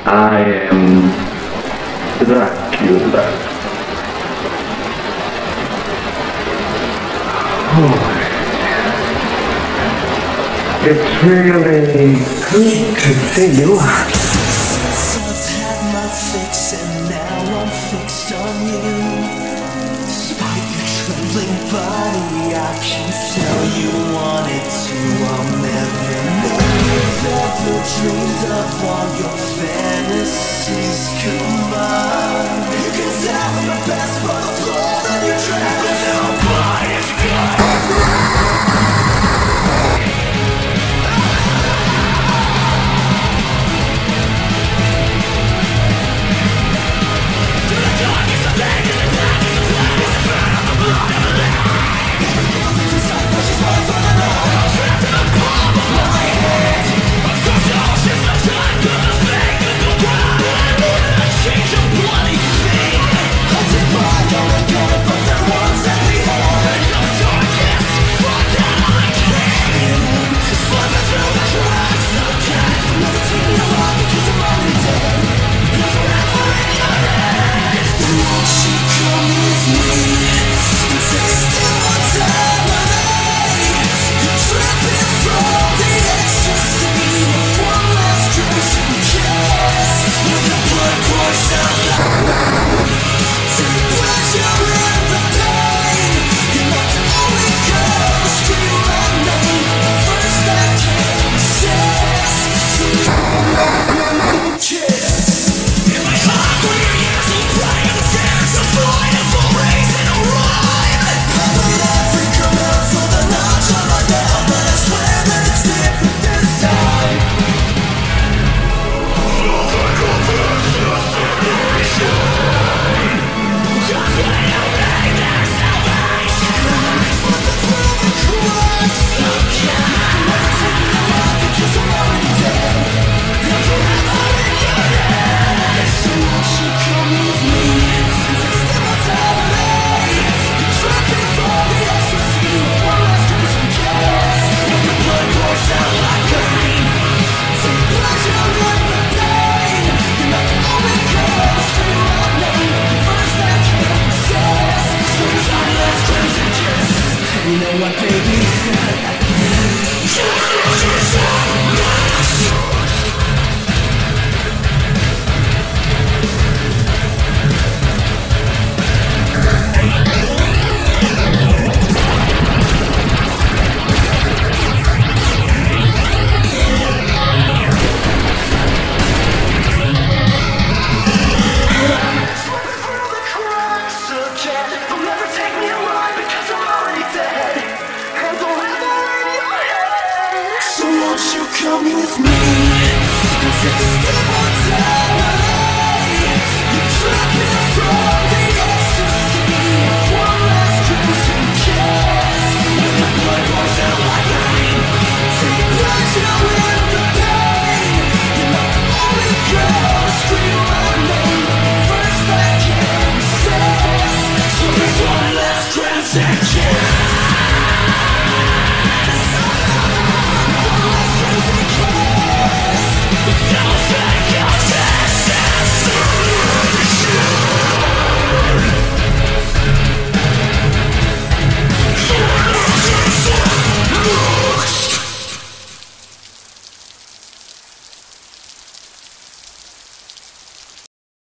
I am Dracula. Oh, it's really good to see you. I've had my fix and now I'm fixed on you. Despite your trembling body, I can tell you wanted to. I'll never know you've ever dreamed of all your fantasies combined. You can tell I'm the best for the floor that you travel. Nobody's got come with me.